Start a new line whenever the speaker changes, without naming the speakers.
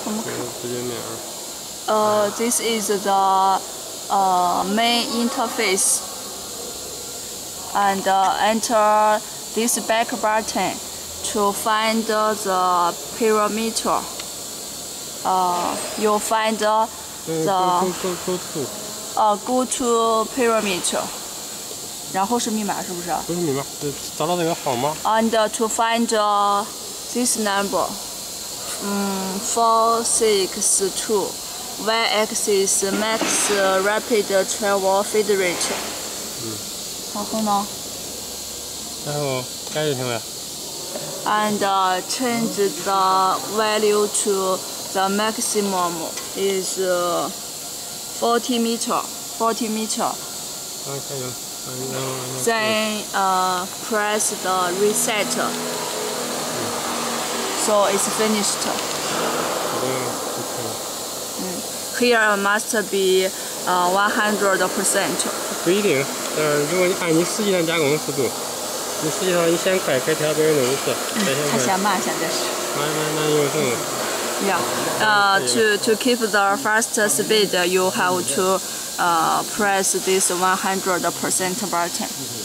直接面。
This is the main interface, and enter this back button to find the parameter. You'll find the go to parameter. 然后是密码是不是？
不是密码，找到这个号码。
And to find this number, 462. Y-axis max rapid travel feed rate. 然后呢？
然后改就行了。
And change the value to the maximum is 40 meter. 40 meter. Then press the reset. So it's finished. Here must be 100%.
不一定，如果你按你实际上加工的速度，你实际上1000块可以调到150。
它嫌慢，现在是。
那有什么？
Yeah. To keep the fast speed, you have to press this 100% button.